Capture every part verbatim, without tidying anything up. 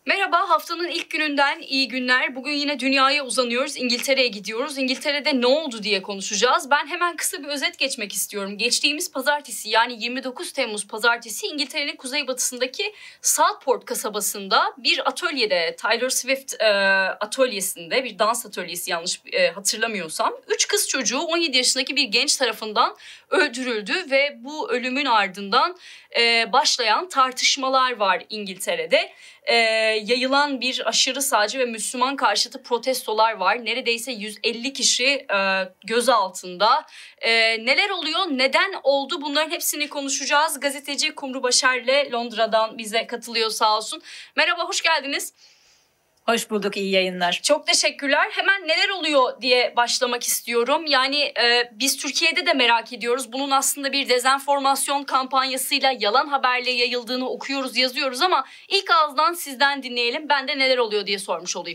Merhaba, haftanın ilk gününden iyi günler. Bugün yine dünyaya uzanıyoruz, İngiltere'ye gidiyoruz. İngiltere'de ne oldu diye konuşacağız. Ben hemen kısa bir özet geçmek istiyorum. Geçtiğimiz pazartesi, yani yirmi dokuz Temmuz pazartesi, İngiltere'nin kuzeybatısındaki Southport kasabasında bir atölyede, Taylor Swift e, atölyesinde, bir dans atölyesi yanlış e, hatırlamıyorsam, üç kız çocuğu on yedi yaşındaki bir genç tarafından öldürüldü ve bu ölümün ardından e, başlayan tartışmalar var İngiltere'de. E, yayılan bir aşırı sağcı ve Müslüman karşıtı protestolar var. Neredeyse yüz elli kişi e, gözaltında. E, neler oluyor, neden oldu, bunların hepsini konuşacağız. Gazeteci Kumru Başar'le Londra'dan bize katılıyor, sağ olsun. Merhaba, hoş geldiniz. Hoş bulduk, iyi yayınlar. Çok teşekkürler. Hemen neler oluyor diye başlamak istiyorum. Yani e, biz Türkiye'de de merak ediyoruz. Bunun aslında bir dezenformasyon kampanyasıyla yalan haberle yayıldığını okuyoruz, yazıyoruz ama ilk ağızdan sizden dinleyelim. Ben de neler oluyor diye sormuş olayım.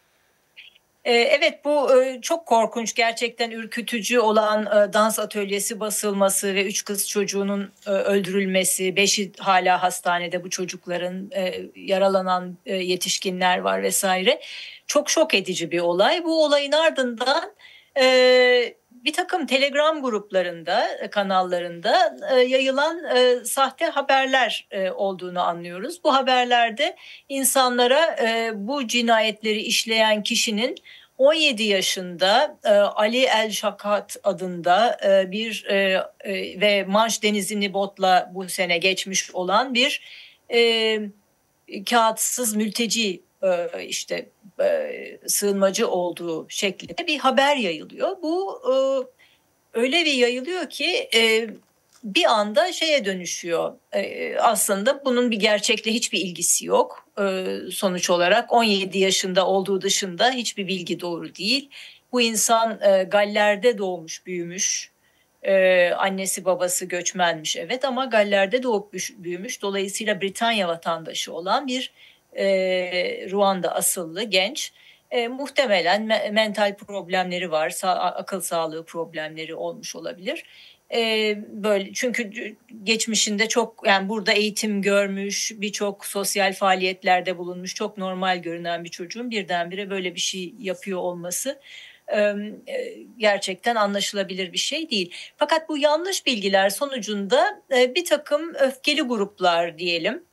Evet, bu çok korkunç, gerçekten ürkütücü olan dans atölyesi basılması ve üç kız çocuğunun öldürülmesi, beşi hala hastanede bu çocukların, yaralanan yetişkinler var vesaire. Çok şok edici bir olay. Bu olayın ardından bir takım Telegram gruplarında, kanallarında yayılan sahte haberler olduğunu anlıyoruz. Bu haberlerde insanlara bu cinayetleri işleyen kişinin on yedi yaşında Ali El Şakat adında bir ve Manş Denizi'ni botla bu sene geçmiş olan bir kağıtsız mülteci, işte sığınmacı olduğu şeklinde bir haber yayılıyor. Bu öyle bir yayılıyor ki bir anda şeye dönüşüyor. Aslında bunun bir gerçekle hiçbir ilgisi yok. Sonuç olarak on yedi yaşında olduğu dışında hiçbir bilgi doğru değil. Bu insan Galler'de doğmuş, büyümüş. Annesi babası göçmenmiş, evet, ama Galler'de doğup büyümüş. Dolayısıyla Britanya vatandaşı olan bir Ruanda asıllı genç. E, muhtemelen me- mental problemleri var, sa- akıl sağlığı problemleri olmuş olabilir. E, böyle çünkü geçmişinde çok, yani burada eğitim görmüş, birçok sosyal faaliyetlerde bulunmuş, çok normal görünen bir çocuğun birdenbire böyle bir şey yapıyor olması e, gerçekten anlaşılabilir bir şey değil. Fakat bu yanlış bilgiler sonucunda e, bir takım öfkeli gruplar diyelim,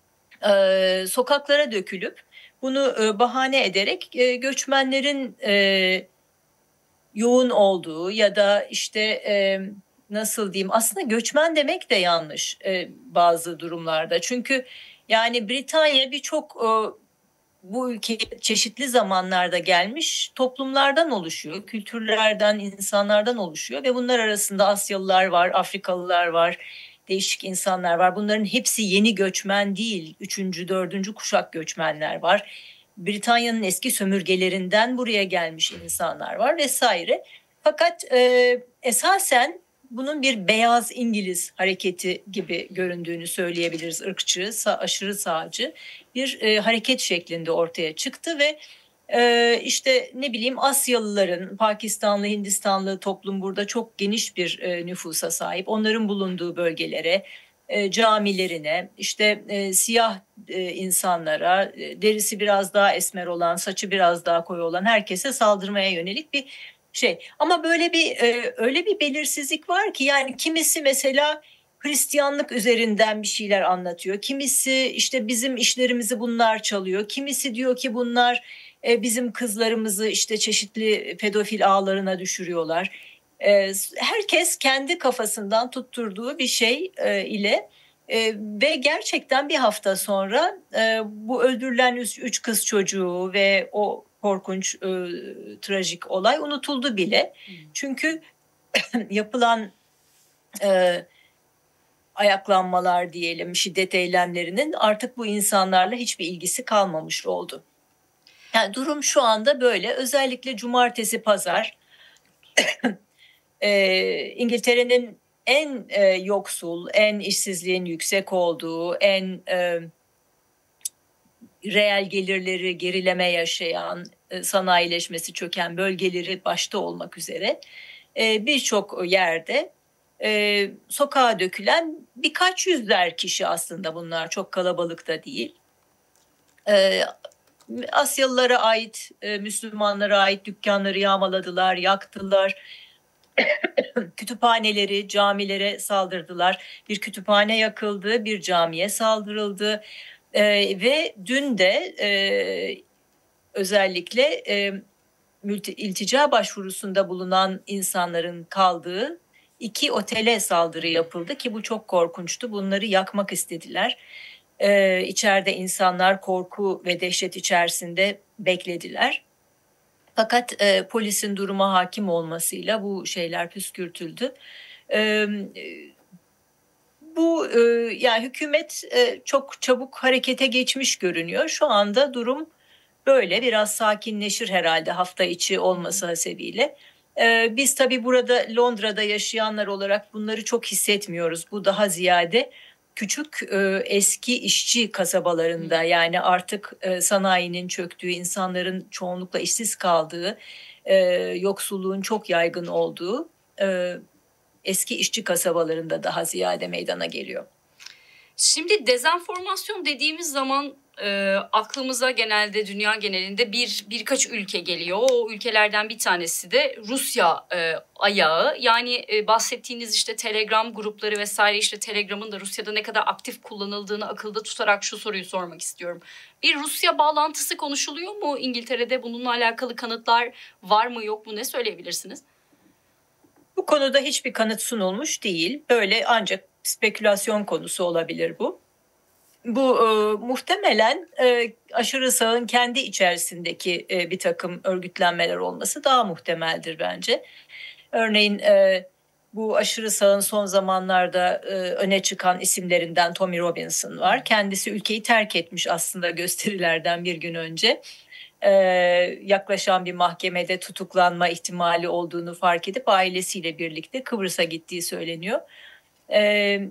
e, sokaklara dökülüp bunu e, bahane ederek e, göçmenlerin e, yoğun olduğu ya da işte e, nasıl diyeyim, aslında göçmen demek de yanlış e, bazı durumlarda. Çünkü yani Britanya birçok e, bu ülke çeşitli zamanlarda gelmiş toplumlardan oluşuyor, kültürlerden, insanlardan oluşuyor ve bunlar arasında Asyalılar var, Afrikalılar var, değişik insanlar var. Bunların hepsi yeni göçmen değil, üçüncü, dördüncü kuşak göçmenler var. Britanya'nın eski sömürgelerinden buraya gelmiş insanlar var vesaire. Fakat e, esasen bunun bir beyaz İngiliz hareketi gibi göründüğünü söyleyebiliriz. Irkçı, sağ, aşırı sağcı bir e, hareket şeklinde ortaya çıktı ve e, işte ne bileyim Asyalıların, Pakistanlı, Hindistanlı toplum burada çok geniş bir e, nüfusa sahip. Onların bulunduğu bölgelere, e, camilerine, işte e, siyah e, insanlara, e, derisi biraz daha esmer olan, saçı biraz daha koyu olan herkese saldırmaya yönelik bir şey. Ama böyle bir e, öyle bir belirsizlik var ki, yani kimisi mesela Hristiyanlık üzerinden bir şeyler anlatıyor. Kimisi işte bizim işlerimizi bunlar çalıyor. Kimisi diyor ki bunlar e, bizim kızlarımızı işte çeşitli pedofil ağlarına düşürüyorlar. E, herkes kendi kafasından tutturduğu bir şey e, ile e, ve gerçekten bir hafta sonra e, bu öldürülen üç, üç kız çocuğu ve o korkunç, e, trajik olay unutuldu bile. Hmm. Çünkü yapılan e, ayaklanmalar diyelim, şiddet eylemlerinin artık bu insanlarla hiçbir ilgisi kalmamış oldu. Yani durum şu anda böyle. Özellikle cumartesi, pazar e, İngiltere'nin en e, yoksul, en işsizliğin yüksek olduğu, en e, reel gelirleri gerileme yaşayan, e, sanayileşmesi çöken bölgeleri başta olmak üzere e, birçok yerde e, sokağa dökülen birkaç yüzler kişi, aslında bunlar çok kalabalık da değil. E, Asyalılara ait, e, Müslümanlara ait dükkanları yağmaladılar, yaktılar. Kütüphaneleri, camilere saldırdılar. Bir kütüphane yakıldı, bir camiye saldırıldı. E, ve dün de e, özellikle e, mülti, iltica başvurusunda bulunan insanların kaldığı iki otele saldırı yapıldı ki bu çok korkunçtu. Bunları yakmak istediler. Ee, içeride insanlar korku ve dehşet içerisinde beklediler. Fakat e, polisin duruma hakim olmasıyla bu şeyler püskürtüldü. Ee, bu e, yani hükümet e, çok çabuk harekete geçmiş görünüyor. Şu anda durum böyle biraz sakinleşir herhalde hafta içi olması hasebiyle. Ee, biz tabii burada Londra'da yaşayanlar olarak bunları çok hissetmiyoruz. Bu daha ziyade küçük e, eski işçi kasabalarında yani artık e, sanayinin çöktüğü, insanların çoğunlukla işsiz kaldığı, e, yoksulluğun çok yaygın olduğu e, eski işçi kasabalarında daha ziyade meydana geliyor. Şimdi dezenformasyon dediğimiz zaman e, aklımıza genelde dünya genelinde bir birkaç ülke geliyor. O ülkelerden bir tanesi de Rusya e, ayağı. Yani e, bahsettiğiniz işte Telegram grupları vesaire, işte Telegram'ın da Rusya'da ne kadar aktif kullanıldığını akılda tutarak şu soruyu sormak istiyorum. Bir Rusya bağlantısı konuşuluyor mu İngiltere'de? Bununla alakalı kanıtlar var mı yok mu, ne söyleyebilirsiniz? Bu konuda hiçbir kanıt sunulmuş değil. Böyle ancak spekülasyon konusu olabilir bu. Bu e, muhtemelen e, aşırı sağın kendi içerisindeki e, bir takım örgütlenmeler olması daha muhtemeldir bence. Örneğin e, bu aşırı sağın son zamanlarda e, öne çıkan isimlerinden Tommy Robinson var. Kendisi ülkeyi terk etmiş aslında gösterilerden bir gün önce. Ee, yaklaşan bir mahkemede tutuklanma ihtimali olduğunu fark edip ailesiyle birlikte Kıbrıs'a gittiği söyleniyor. Ee,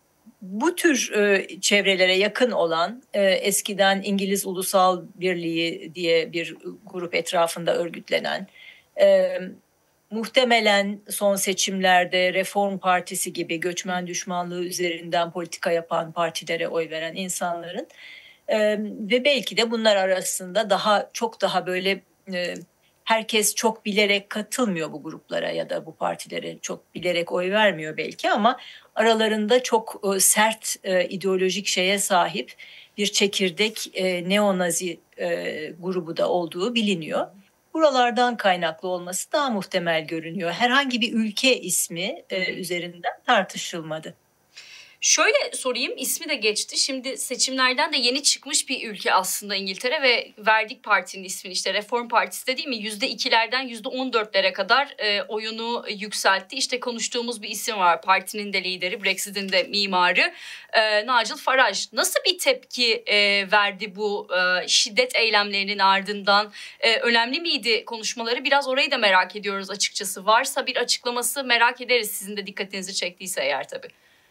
bu tür e, çevrelere yakın olan e, eskiden İngiliz Ulusal Birliği diye bir grup etrafında örgütlenen, e, muhtemelen son seçimlerde Reform Partisi gibi göçmen düşmanlığı üzerinden politika yapan partilere oy veren insanların e, ve belki de bunlar arasında daha çok daha böyle e, herkes çok bilerek katılmıyor bu gruplara ya da bu partilere çok bilerek oy vermiyor belki ama aralarında çok e, sert e, ideolojik şeye sahip bir çekirdek e, neonazi e, grubu da olduğu biliniyor. Buralardan kaynaklı olması daha muhtemel görünüyor. Herhangi bir ülke ismi e, üzerinden tartışılmadı. Şöyle sorayım, ismi de geçti. Şimdi seçimlerden de yeni çıkmış bir ülke aslında İngiltere ve verdik partinin ismini, işte Reform Partisi de değil mi? Yüzde ikilerden yüzde on dörtlere kadar e, oyunu yükseltti. İşte konuştuğumuz bir isim var. Partinin de lideri, Brexit'in de mimarı e, Nigel Farage. Nasıl bir tepki e, verdi bu e, şiddet eylemlerinin ardından? E, önemli miydi konuşmaları? Biraz orayı da merak ediyoruz açıkçası. Varsa bir açıklaması merak ederiz, sizin de dikkatinizi çektiyse eğer tabii.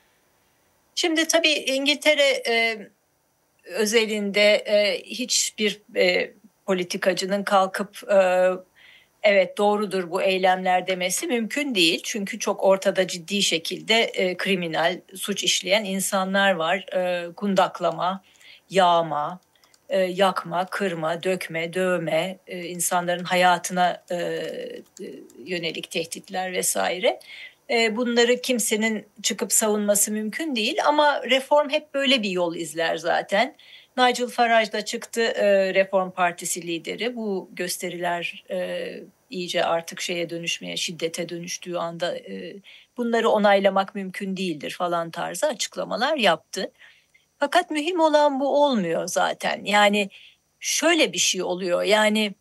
Şimdi tabii İngiltere e, özelinde e, hiçbir e, politikacının kalkıp e, evet doğrudur bu eylemler demesi mümkün değil. Çünkü çok ortada ciddi şekilde e, kriminal suç işleyen insanlar var. E, kundaklama, yağma, e, yakma, kırma, dökme, dövme, e, insanların hayatına e, yönelik tehditler vesaire. Bunları kimsenin çıkıp savunması mümkün değil ama reform hep böyle bir yol izler zaten. Nigel Farage da çıktı, Reform Partisi lideri. Bu gösteriler iyice artık şeye dönüşmeye, şiddete dönüştüğü anda bunları onaylamak mümkün değildir falan tarzı açıklamalar yaptı. Fakat mühim olan bu olmuyor zaten. Yani şöyle bir şey oluyor. Yani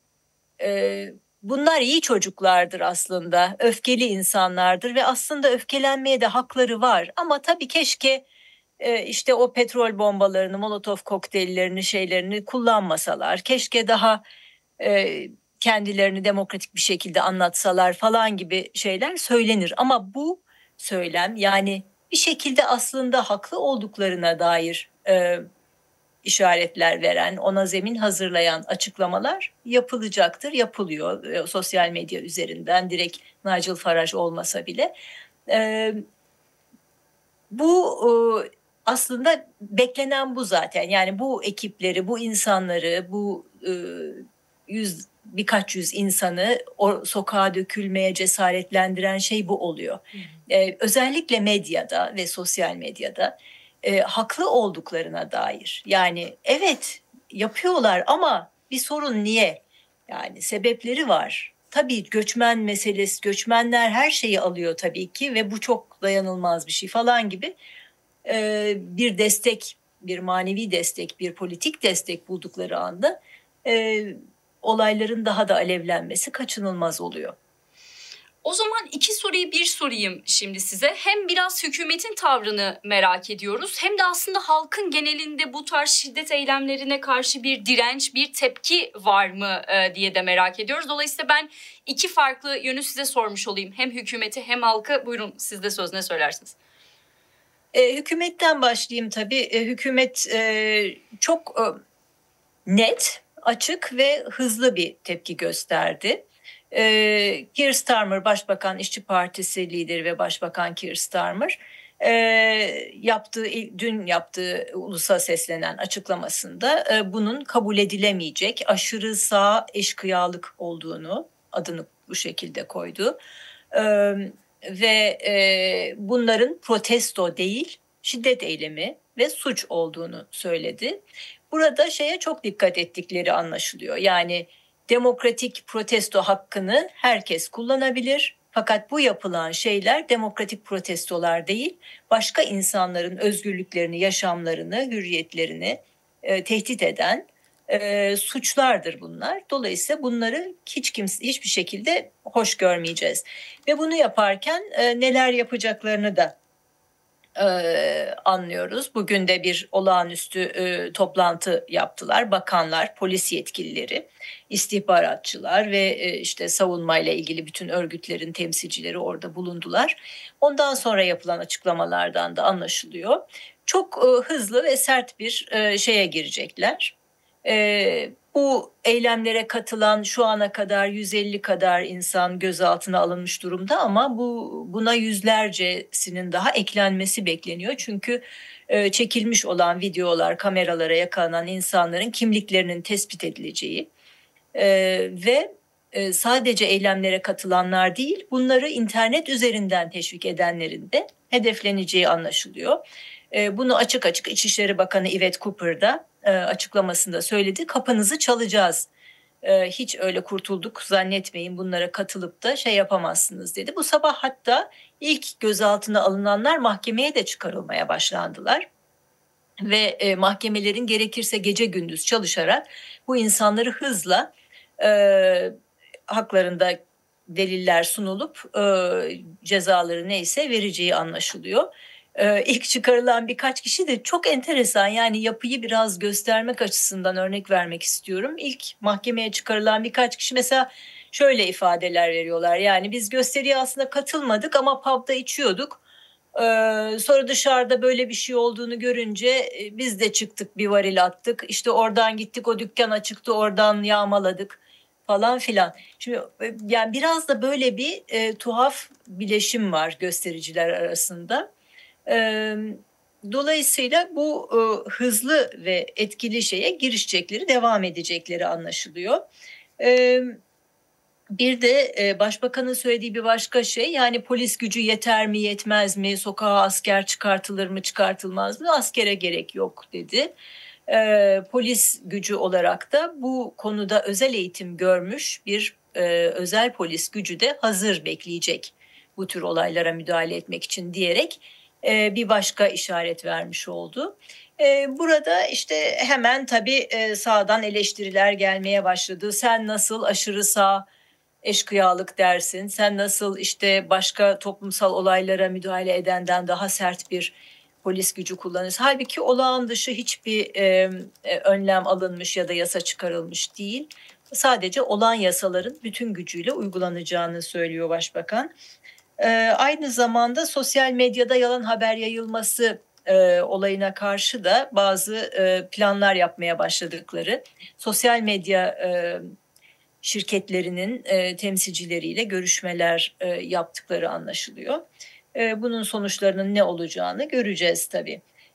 bunlar iyi çocuklardır aslında, öfkeli insanlardır ve aslında öfkelenmeye de hakları var. Ama tabii keşke e, işte o petrol bombalarını, molotof kokteyllerini, şeylerini kullanmasalar. Keşke daha e, kendilerini demokratik bir şekilde anlatsalar falan gibi şeyler söylenir. Ama bu söylem yani bir şekilde aslında haklı olduklarına dair e, işaretler veren, ona zemin hazırlayan açıklamalar yapılacaktır, yapılıyor e, sosyal medya üzerinden, direkt Nigel Farage olmasa bile. E, bu e, aslında beklenen bu zaten. Yani bu ekipleri, bu insanları, bu e, yüz birkaç yüz insanı o sokağa dökülmeye cesaretlendiren şey bu oluyor. Hı hı. Ee, özellikle medyada ve sosyal medyada e, haklı olduklarına dair. Yani evet yapıyorlar ama bir sorun niye? Yani sebepleri var. Tabii göçmen meselesi, göçmenler her şeyi alıyor tabii ki ve bu çok dayanılmaz bir şey falan gibi e, bir destek, bir manevi destek, bir politik destek buldukları anda e, olayların daha da alevlenmesi kaçınılmaz oluyor. O zaman iki soruyu bir sorayım şimdi size. Hem biraz hükümetin tavrını merak ediyoruz, hem de aslında halkın genelinde bu tarz şiddet eylemlerine karşı bir direnç, bir tepki var mı e, diye de merak ediyoruz. Dolayısıyla ben iki farklı yönü size sormuş olayım. Hem hükümeti hem halkı. Buyurun, siz de söz ne söylersiniz? E, hükümetten başlayayım tabii. E, hükümet e, çok e, net, açık ve hızlı bir tepki gösterdi. E, Keir Starmer, Başbakan İşçi Partisi lideri ve Başbakan Keir Starmer e, yaptığı dün yaptığı ulusa seslenen açıklamasında e, bunun kabul edilemeyecek aşırı sağ eşkıyalık olduğunu, adını bu şekilde koydu. E, ve e, bunların protesto değil, şiddet eylemi ve suç olduğunu söyledi. Burada şeye çok dikkat ettikleri anlaşılıyor. Yani demokratik protesto hakkını herkes kullanabilir. Fakat bu yapılan şeyler demokratik protestolar değil, başka insanların özgürlüklerini, yaşamlarını, hürriyetlerini e, tehdit eden e, suçlardır bunlar. Dolayısıyla bunları hiç kimse hiçbir şekilde hoş görmeyeceğiz. Ve bunu yaparken e, neler yapacaklarını da e, anlıyoruz. Bugün de bir olağanüstü e, toplantı yaptılar. Bakanlar, polis yetkilileri, istihbaratçılar ve e, işte savunmayla ilgili bütün örgütlerin temsilcileri orada bulundular. Ondan sonra yapılan açıklamalardan da anlaşılıyor. Çok e, hızlı ve sert bir e, şeye girecekler. E, bu eylemlere katılan şu ana kadar yüz elli kadar insan gözaltına alınmış durumda ama bu buna yüzlercesinin daha eklenmesi bekleniyor. Çünkü e, çekilmiş olan videolar, kameralara yakalanan insanların kimliklerinin tespit edileceği e, ve e, sadece eylemlere katılanlar değil, bunları internet üzerinden teşvik edenlerin de hedefleneceği anlaşılıyor. E, bunu açık açık İçişleri Bakanı Yvette Cooper da e, açıklamasında söyledi. Kapınızı çalacağız. E, hiç öyle kurtulduk zannetmeyin, bunlara katılıp da şey yapamazsınız dedi. Bu sabah hatta ilk gözaltına alınanlar mahkemeye de çıkarılmaya başlandılar. Ve e, mahkemelerin gerekirse gece gündüz çalışarak bu insanları hızla e, haklarında deliller sunulup e, cezaları neyse vereceği anlaşılıyor. Ee, ilk çıkarılan birkaç kişi de çok enteresan, yani yapıyı biraz göstermek açısından örnek vermek istiyorum. İlk mahkemeye çıkarılan birkaç kişi mesela şöyle ifadeler veriyorlar. Yani biz gösteriye aslında katılmadık ama pub'da içiyorduk. Ee, sonra dışarıda böyle bir şey olduğunu görünce e, biz de çıktık, bir varil attık. İşte oradan gittik, o dükkan açıktı, oradan yağmaladık falan filan. Şimdi e, yani biraz da böyle bir e, tuhaf bileşim var göstericiler arasında. Dolayısıyla bu hızlı ve etkili şeye girişecekleri, devam edecekleri anlaşılıyor. Bir de başbakanın söylediği bir başka şey, yani polis gücü yeter mi yetmez mi, sokağa asker çıkartılır mı çıkartılmaz mı, askere gerek yok dedi. Polis gücü olarak da bu konuda özel eğitim görmüş bir özel polis gücü de hazır bekleyecek bu tür olaylara müdahale etmek için diyerek bir başka işaret vermiş oldu. Burada işte hemen tabii sağdan eleştiriler gelmeye başladı. Sen nasıl aşırı sağ eşkıyalık dersin? Sen nasıl işte başka toplumsal olaylara müdahale edenden daha sert bir polis gücü kullanırsın? Halbuki olağan dışı hiçbir önlem alınmış ya da yasa çıkarılmış değil. Sadece olan yasaların bütün gücüyle uygulanacağını söylüyor Başbakan. Ee, aynı zamanda sosyal medyada yalan haber yayılması e, olayına karşı da bazı e, planlar yapmaya başladıkları, sosyal medya e, şirketlerinin e, temsilcileriyle görüşmeler e, yaptıkları anlaşılıyor. E, bunun sonuçlarının ne olacağını göreceğiz tabii.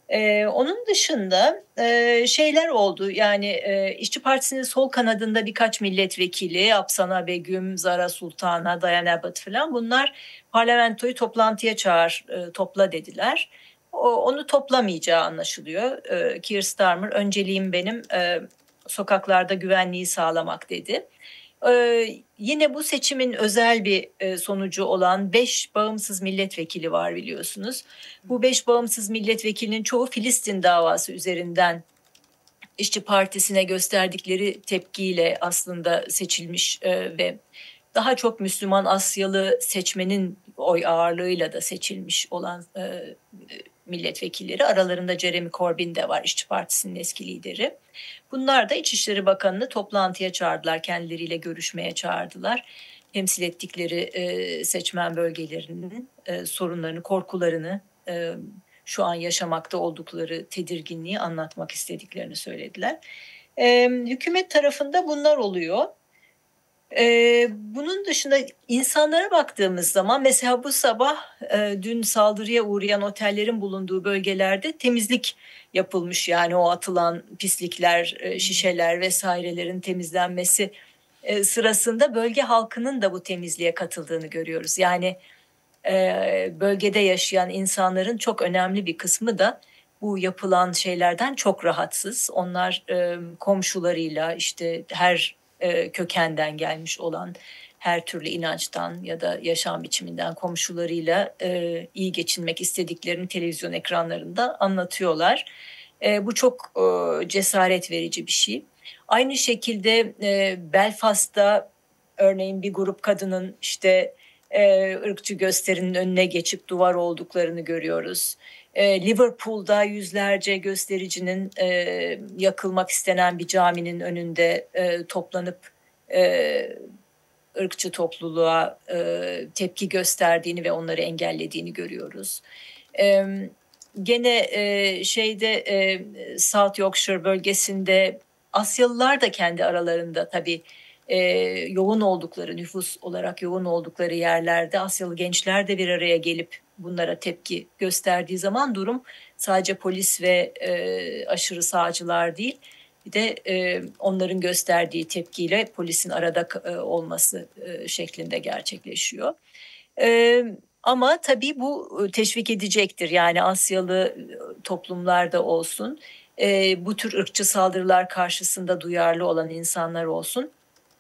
Ee, onun dışında e, şeyler oldu. Yani e, İşçi Partisi'nin sol kanadında birkaç milletvekili, Apsana Begüm, Zara Sultana, Dayan Abbott falan, bunlar parlamentoyu toplantıya çağır, e, topla dediler. O, onu toplamayacağı anlaşılıyor. E, Keir Starmer, önceliğim benim e, sokaklarda güvenliği sağlamak dedi. Ee, yine bu seçimin özel bir e, sonucu olan beş bağımsız milletvekili var, biliyorsunuz. Bu beş bağımsız milletvekilinin çoğu Filistin davası üzerinden İşçi Partisi'ne gösterdikleri tepkiyle aslında seçilmiş e, ve daha çok Müslüman Asyalı seçmenin oy ağırlığıyla da seçilmiş olan e, milletvekilleri. Aralarında Jeremy Corbyn de var, İşçi Partisi'nin eski lideri. Bunlar da İçişleri Bakanı'nı toplantıya çağırdılar, kendileriyle görüşmeye çağırdılar. Temsil ettikleri e, seçmen bölgelerinin e, sorunlarını, korkularını, e, şu an yaşamakta oldukları tedirginliği anlatmak istediklerini söylediler. E, hükümet tarafında bunlar oluyor. Ee, bunun dışında insanlara baktığımız zaman, mesela bu sabah e, dün saldırıya uğrayan otellerin bulunduğu bölgelerde temizlik yapılmış. Yani o atılan pislikler, e, şişeler vesairelerin temizlenmesi e, sırasında bölge halkının da bu temizliğe katıldığını görüyoruz. Yani e, bölgede yaşayan insanların çok önemli bir kısmı da bu yapılan şeylerden çok rahatsız. Onlar e, komşularıyla, işte her e, kökenden gelmiş olan, her türlü inançtan ya da yaşam biçiminden komşularıyla e, iyi geçinmek istediklerini televizyon ekranlarında anlatıyorlar. E, bu çok e, cesaret verici bir şey. Aynı şekilde e, Belfast'ta örneğin bir grup kadının işte e, ırkçı gösterinin önüne geçip duvar olduklarını görüyoruz. E, Liverpool'da yüzlerce göstericinin e, yakılmak istenen bir caminin önünde e, toplanıp e, ırkçı topluluğa e, tepki gösterdiğini ve onları engellediğini görüyoruz. E, gene e, şeyde e, South Yorkshire bölgesinde Asyalılar da kendi aralarında tabii e, yoğun oldukları, nüfus olarak yoğun oldukları yerlerde Asyalı gençler de bir araya gelip bunlara tepki gösterdiği zaman durum sadece polis ve e, aşırı sağcılar değil, bir de e, onların gösterdiği tepkiyle polisin arada e, olması e, şeklinde gerçekleşiyor. E, ama tabii bu teşvik edecektir. Yani Asyalı toplumlarda olsun, e, bu tür ırkçı saldırılar karşısında duyarlı olan insanlar olsun,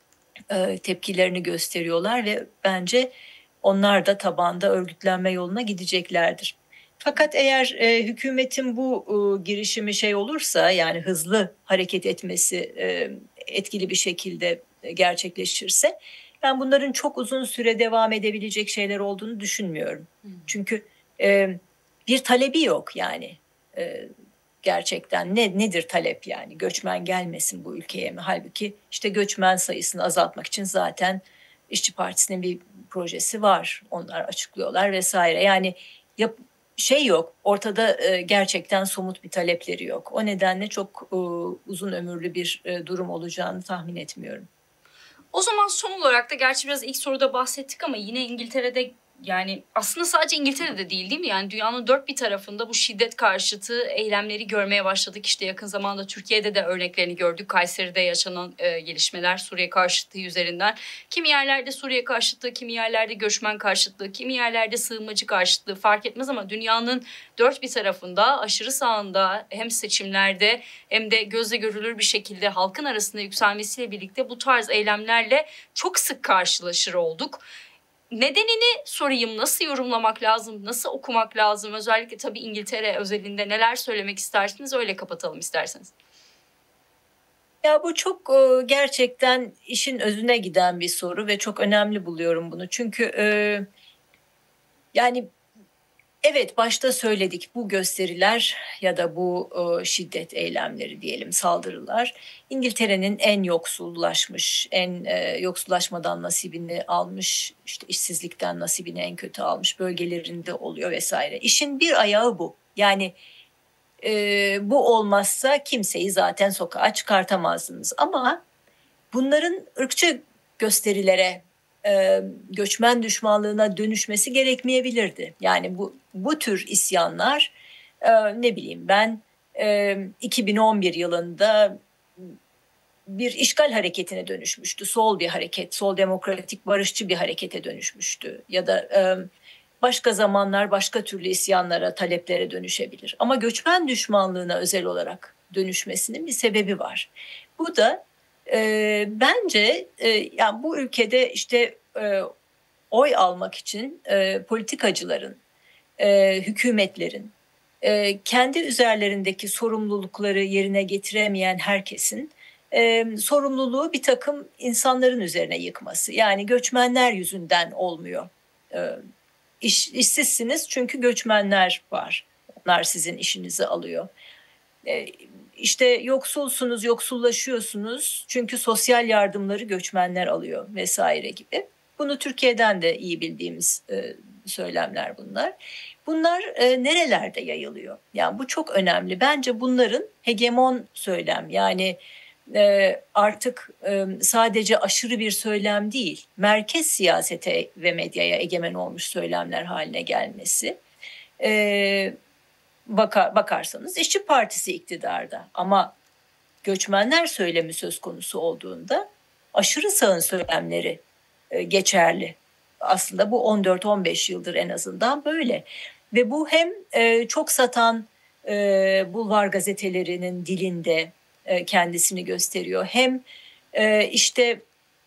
e, tepkilerini gösteriyorlar ve bence onlar da tabanda örgütlenme yoluna gideceklerdir. Fakat eğer e, hükümetin bu e, girişimi şey olursa, yani hızlı hareket etmesi e, etkili bir şekilde gerçekleşirse, ben bunların çok uzun süre devam edebilecek şeyler olduğunu düşünmüyorum. Hmm. Çünkü e, bir talebi yok yani. E, gerçekten ne nedir talep yani? Göçmen gelmesin bu ülkeye mi? Halbuki işte göçmen sayısını azaltmak için zaten İşçi Partisi'nin bir projesi var. Onlar açıklıyorlar vesaire. Yani yap, şey yok. Ortada e, gerçekten somut bir talepleri yok. O nedenle çok e, uzun ömürlü bir e, durum olacağını tahmin etmiyorum. O zaman son olarak da, gerçi biraz ilk soruda bahsettik ama yine İngiltere'de, yani aslında sadece İngiltere'de değil değil mi? Yani dünyanın dört bir tarafında bu şiddet karşıtı eylemleri görmeye başladık. İşte yakın zamanda Türkiye'de de örneklerini gördük. Kayseri'de yaşanan e, gelişmeler Suriye karşıtlığı üzerinden. Kimi yerlerde Suriye karşıtlığı, kimi yerlerde göçmen karşıtlığı, kimi yerlerde sığınmacı karşıtlığı, fark etmez ama dünyanın dört bir tarafında, aşırı sağında, hem seçimlerde hem de gözle görülür bir şekilde halkın arasında yükselmesiyle birlikte bu tarz eylemlerle çok sık karşılaşır olduk. Nedenini sorayım, nasıl yorumlamak lazım, nasıl okumak lazım? Özellikle tabii İngiltere özelinde neler söylemek istersiniz? Öyle kapatalım isterseniz. Ya bu çok e, gerçekten işin özüne giden bir soru ve çok önemli buluyorum bunu. Çünkü e, yani evet, başta söyledik, bu gösteriler ya da bu e, şiddet eylemleri diyelim, saldırılar İngiltere'nin en yoksullaşmış, en e, yoksullaşmadan nasibini almış, işte işsizlikten nasibini en kötü almış bölgelerinde oluyor vesaire. İşin bir ayağı bu. Yani e, bu olmazsa kimseyi zaten sokağa çıkartamazdınız. Ama bunların ırkçı gösterilere, e, göçmen düşmanlığına dönüşmesi gerekmeyebilirdi. Yani bu bu tür isyanlar e, ne bileyim ben e, iki bin on bir yılında bir işgal hareketine dönüşmüştü. Sol bir hareket, sol demokratik barışçı bir harekete dönüşmüştü. Ya da e, başka zamanlar başka türlü isyanlara, taleplere dönüşebilir. Ama göçmen düşmanlığına özel olarak dönüşmesinin bir sebebi var. Bu da e, bence e, yani bu ülkede işte e, oy almak için e, politikacıların, e, hükümetlerin, e, kendi üzerlerindeki sorumlulukları yerine getiremeyen herkesin e, sorumluluğu bir takım insanların üzerine yıkması. Yani göçmenler yüzünden olmuyor. E, iş, işsizsiniz çünkü göçmenler var. Onlar sizin işinizi alıyor. E, işte yoksulsunuz, yoksullaşıyorsunuz çünkü sosyal yardımları göçmenler alıyor vesaire gibi. Bunu Türkiye'den de iyi bildiğimiz e, söylemler bunlar. Bunlar e, nerelerde yayılıyor? Yani bu çok önemli. Bence bunların hegemon söylem, yani e, artık e, sadece aşırı bir söylem değil, merkez siyasete ve medyaya egemen olmuş söylemler haline gelmesi. E, bakar, bakarsanız İşçi Partisi iktidarda, ama göçmenler söylemi söz konusu olduğunda aşırı sağın söylemleri e, geçerli. Aslında bu on dört on beş yıldır en azından böyle. Ve bu hem e, çok satan e, bulvar gazetelerinin dilinde e, kendisini gösteriyor. Hem e, işte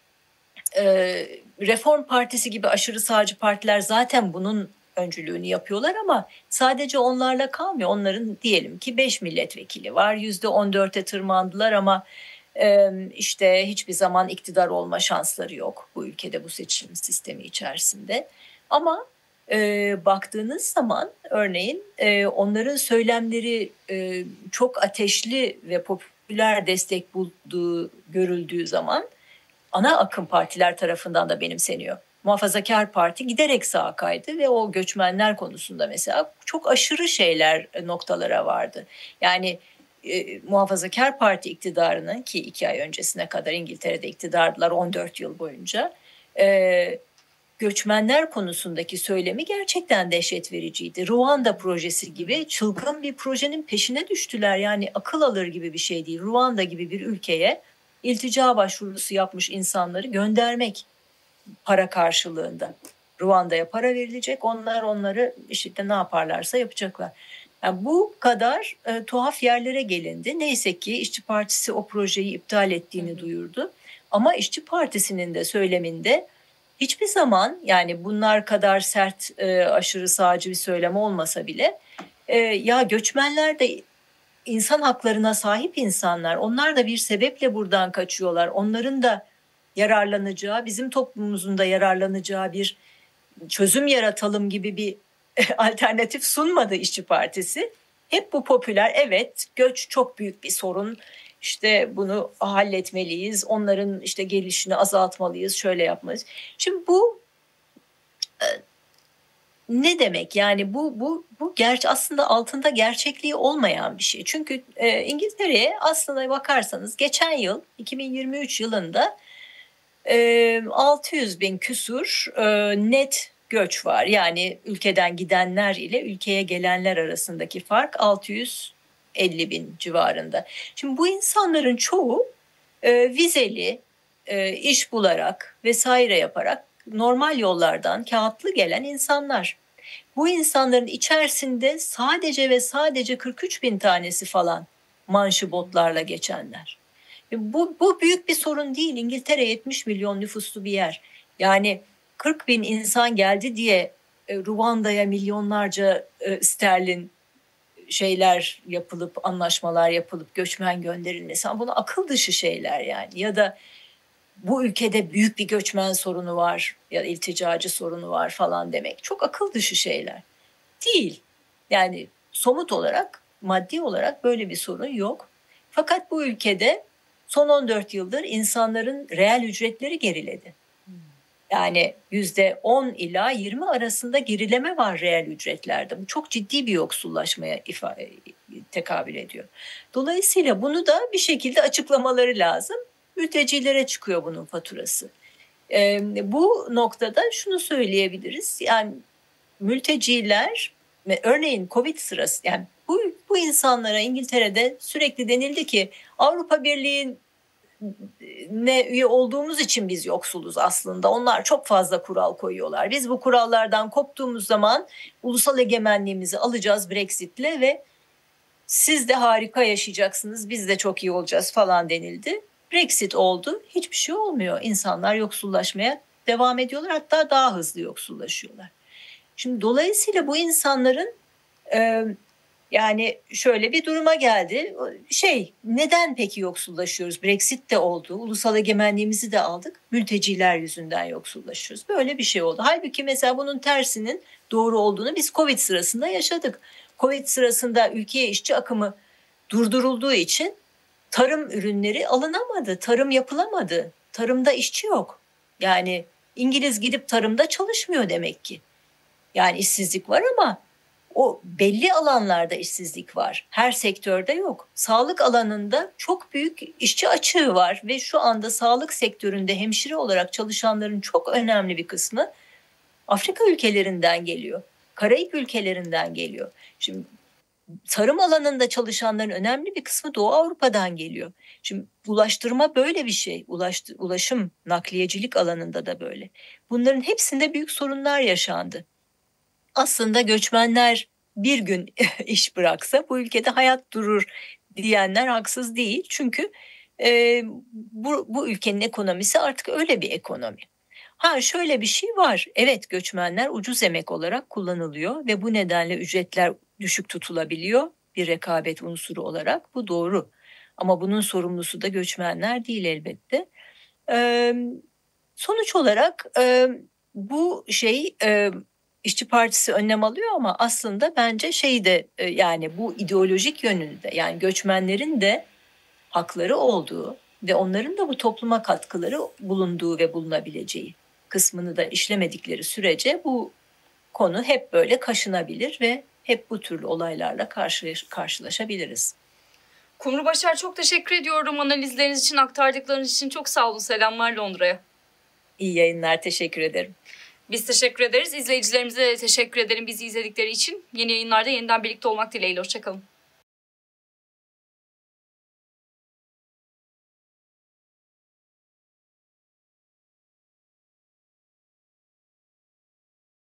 e, Reform Partisi gibi aşırı sağcı partiler zaten bunun öncülüğünü yapıyorlar, ama sadece onlarla kalmıyor. Onların diyelim ki beş milletvekili var, yüzde on dörte tırmandılar ama e, işte hiçbir zaman iktidar olma şansları yok bu ülkede, bu seçim sistemi içerisinde. Ama e, baktığınız zaman örneğin e, onların söylemleri e, çok ateşli ve popüler destek bulduğu görüldüğü zaman ana akım partiler tarafından da benimseniyor. Muhafazakar Parti giderek sağa kaydı ve o göçmenler konusunda mesela çok aşırı şeyler, noktalara vardı. Yani e, Muhafazakar Parti iktidarının, ki iki ay öncesine kadar İngiltere'de iktidardılar on dört yıl boyunca, e, göçmenler konusundaki söylemi gerçekten dehşet vericiydi. Ruanda projesi gibi çılgın bir projenin peşine düştüler. Yani akıl alır gibi bir şey değil. Ruanda gibi bir ülkeye iltica başvurusu yapmış insanları göndermek para karşılığında. Ruanda'ya para verilecek, onlar onları işte ne yaparlarsa yapacaklar. Yani bu kadar e, tuhaf yerlere gelindi. Neyse ki İşçi Partisi o projeyi iptal ettiğini duyurdu. Ama İşçi Partisi'nin de söyleminde hiçbir zaman, yani bunlar kadar sert, e, aşırı sağcı bir söylem olmasa bile e, ya göçmenler de insan haklarına sahip insanlar, onlar da bir sebeple buradan kaçıyorlar. Onların da yararlanacağı, bizim toplumumuzun da yararlanacağı bir çözüm yaratalım gibi bir alternatif sunmadı İşçi Partisi. Hep bu popüler, evet göç çok büyük bir sorun, İşte bunu halletmeliyiz, onların işte gelişini azaltmalıyız, şöyle yapmalıyız. Şimdi bu e, ne demek? Yani bu bu bu gerçi aslında altında gerçekliği olmayan bir şey. Çünkü e, İngiltere'ye aslına bakarsanız geçen yıl iki bin yirmi üç yılında e, altı yüz bin küsur e, net göç var. Yani ülkeden gidenler ile ülkeye gelenler arasındaki fark altı yüz elli bin civarında. Şimdi bu insanların çoğu e, vizeli, e, iş bularak vesaire yaparak normal yollardan kağıtlı gelen insanlar. Bu insanların içerisinde sadece ve sadece kırk üç bin tanesi falan manşı botlarla geçenler. Bu, bu büyük bir sorun değil. İngiltere yetmiş milyon nüfuslu bir yer. Yani kırk bin insan geldi diye e, Ruanda'ya milyonlarca e, sterlin şeyler yapılıp, anlaşmalar yapılıp göçmen gönderilmesi. Ama bunu akıl dışı şeyler yani. Ya da bu ülkede büyük bir göçmen sorunu var ya da ilticacı sorunu var falan demek. Çok akıl dışı şeyler. Değil. Yani somut olarak, maddi olarak böyle bir sorun yok. Fakat bu ülkede son on dört yıldır insanların reel ücretleri geriledi. Yani yüzde on ila yirmi arasında gerileme var reel ücretlerde. Bu çok ciddi bir yoksullaşmaya ifade, tekabül ediyor. Dolayısıyla bunu da bir şekilde açıklamaları lazım. Mültecilere çıkıyor bunun faturası. Ee, bu noktada şunu söyleyebiliriz. Yani mülteciler, örneğin Covid sırası, yani bu, bu insanlara İngiltere'de sürekli denildi ki Avrupa Birliği'ne üye olduğumuz için biz yoksuluz aslında. Onlar çok fazla kural koyuyorlar. Biz bu kurallardan koptuğumuz zaman ulusal egemenliğimizi alacağız Brexit'le ve siz de harika yaşayacaksınız, biz de çok iyi olacağız falan denildi. Brexit oldu, hiçbir şey olmuyor. İnsanlar yoksullaşmaya devam ediyorlar, hatta daha hızlı yoksullaşıyorlar. Şimdi dolayısıyla bu insanların e, yani şöyle bir duruma geldi. Şey, neden peki yoksullaşıyoruz? Brexit de oldu, ulusal egemenliğimizi de aldık, mülteciler yüzünden yoksullaşıyoruz. Böyle bir şey oldu. Halbuki mesela bunun tersinin doğru olduğunu biz Covid sırasında yaşadık. Covid sırasında ülkeye işçi akımı durdurulduğu için tarım ürünleri alınamadı, tarım yapılamadı. Tarımda işçi yok. Yani İngiliz gidip tarımda çalışmıyor demek ki. Yani işsizlik var ama o belli alanlarda işsizlik var. Her sektörde yok. Sağlık alanında çok büyük işçi açığı var ve şu anda sağlık sektöründe hemşire olarak çalışanların çok önemli bir kısmı Afrika ülkelerinden geliyor. Karayip ülkelerinden geliyor. Şimdi tarım alanında çalışanların önemli bir kısmı Doğu Avrupa'dan geliyor. Şimdi ulaştırma böyle bir şey. Ulaştı, ulaşım, nakliyecilik alanında da böyle. Bunların hepsinde büyük sorunlar yaşandı. Aslında göçmenler bir gün iş bıraksa bu ülkede hayat durur diyenler haksız değil. Çünkü e, bu, bu ülkenin ekonomisi artık öyle bir ekonomi. Ha şöyle bir şey var. Evet, göçmenler ucuz emek olarak kullanılıyor ve bu nedenle ücretler düşük tutulabiliyor bir rekabet unsuru olarak. Bu doğru. Ama bunun sorumlusu da göçmenler değil elbette. Ee, sonuç olarak e, bu şey e, İşçi Partisi önlem alıyor ama aslında bence şey de e, yani bu ideolojik yönünde, yani göçmenlerin de hakları olduğu ve onların da bu topluma katkıları bulunduğu ve bulunabileceği kısmını da işlemedikleri sürece bu konu hep böyle kaşınabilir ve hep bu türlü olaylarla karşılaş- karşılaşabiliriz. Kumru Başar, çok teşekkür ediyorum analizleriniz için, aktardıklarınız için. Çok sağ olun. Selamlar Londra'ya. İyi yayınlar, teşekkür ederim. Biz teşekkür ederiz. İzleyicilerimize de teşekkür ederim bizi izledikleri için. Yeni yayınlarda yeniden birlikte olmak dileğiyle. Hoşçakalın.